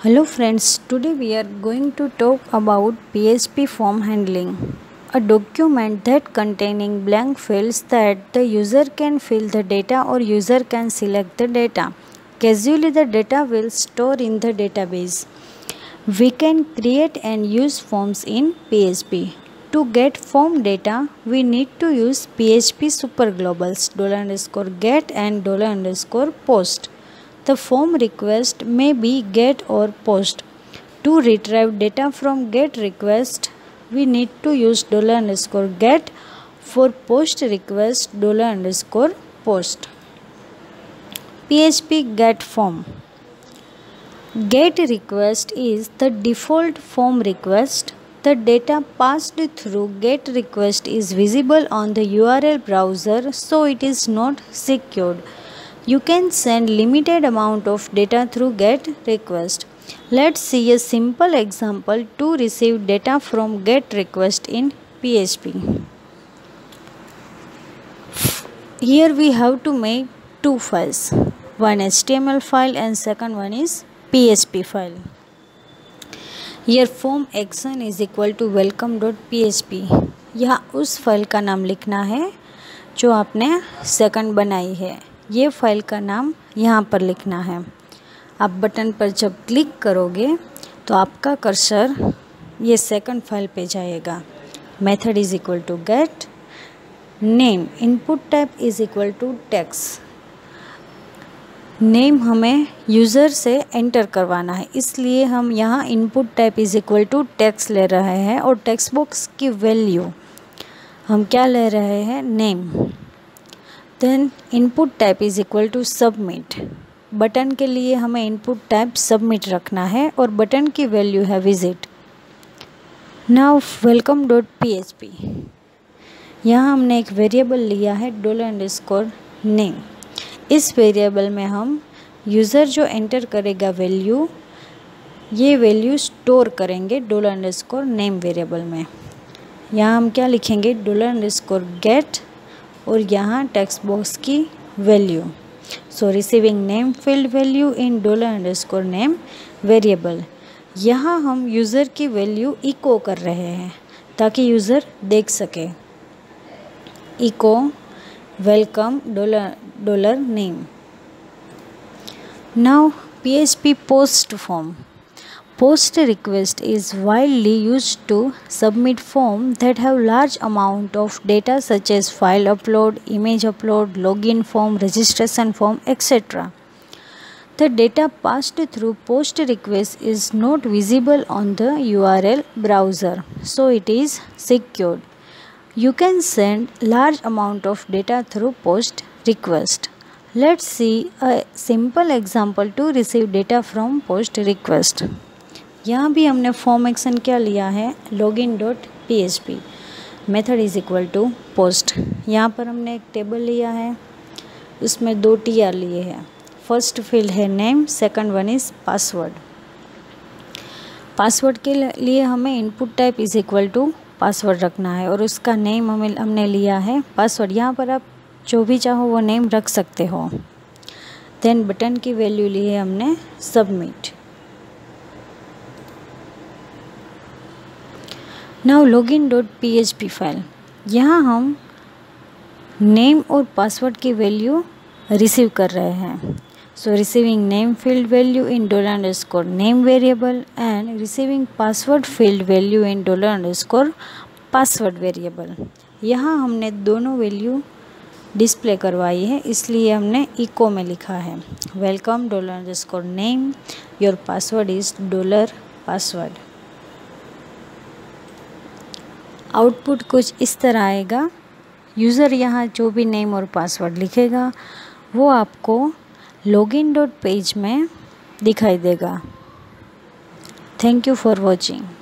Hello friends, today we are going to talk about PHP form handling, a document that containing blank fields that the user can fill the data or user can select the data. Casually the data will store in the database. We can create and use forms in PHP. To get form data, we need to use PHP superglobals $_get and $post. The form request may be get or post. To retrieve data from get request, we need to use $_get. For post request, $_post. PHP get form. Get request is the default form request. The data passed through get request is visible on the URL browser, so it is not secured. You can send limited amount of data through get request. Let's see a simple example to receive data from get request in PHP. Here we have to make two files. One HTML file and second one is PHP file. Here form action is equal to welcome.php. यहाँ उस file का नाम लिखना है जो आपने second बनाई है. ये फाइल का नाम यहाँ पर लिखना है. आप बटन पर जब क्लिक करोगे तो आपका कर्सर ये सेकंड फाइल पे जाएगा. Method is equal to get. Name input type is equal to text. Name हमें यूज़र से एंटर करवाना है, इसलिए हम यहाँ input type is equal to text ले रहे हैं और टेक्स्ट बॉक्स की वैल्यू हम क्या ले रहे हैं, name. Then input type is equal to submit. Button के लिए हमें इनपुट टाइप सबमिट रखना है और बटन की वैल्यू है विजिट. Now welcome.php. यहाँ हमने एक वेरिएबल लिया है $_name. इस वेरिएबल में हम यूज़र जो एंटर करेगा वैल्यू, ये वैल्यू स्टोर करेंगे $_name वेरिएबल में. यहाँ हम क्या लिखेंगे, $_get और यहाँ टेक्स्ट बॉक्स की value. So receiving name field value in $_name variable. यहाँ हम यूज़र की वैल्यू इको कर रहे हैं ताकि यूज़र देख सके. Echo welcome $_name. Now PHP post form. Post request is widely used to submit forms that have large amount of data such as file upload, image upload, login form, registration form, etc. The data passed through post request is not visible on the URL browser, so it is secured. You can send large amount of data through post request. Let's see a simple example to receive data from post request. यहाँ भी हमने form action क्या लिया है, login.php. Method is equal to post. यहाँ पर हमने एक टेबल लिया है, उसमें 2 TR लिए हैं. फर्स्ट फील्ड है name, second one is password. Password के लिए हमें input type is equal to password रखना है और उसका नेम हमने लिया है पासवर्ड. यहाँ पर आप जो भी चाहो वो नेम रख सकते हो. देन बटन की वैल्यू ली है हमने सबमिट. Now login.php file. यहाँ हम नेम और पासवर्ड की वैल्यू रिसीव कर रहे हैं. So receiving name field value in $_name variable and receiving password field value in $_password variable. यहाँ हमने दोनों वैल्यू डिस्प्ले करवाई है, इसलिए हमने इको में लिखा है welcome $_name. Your password is $password. Output कुछ इस तरह आएगा. यूज़र यहाँ जो भी नेम और पासवर्ड लिखेगा वो आपको login.page में दिखाई देगा. Thank you for watching.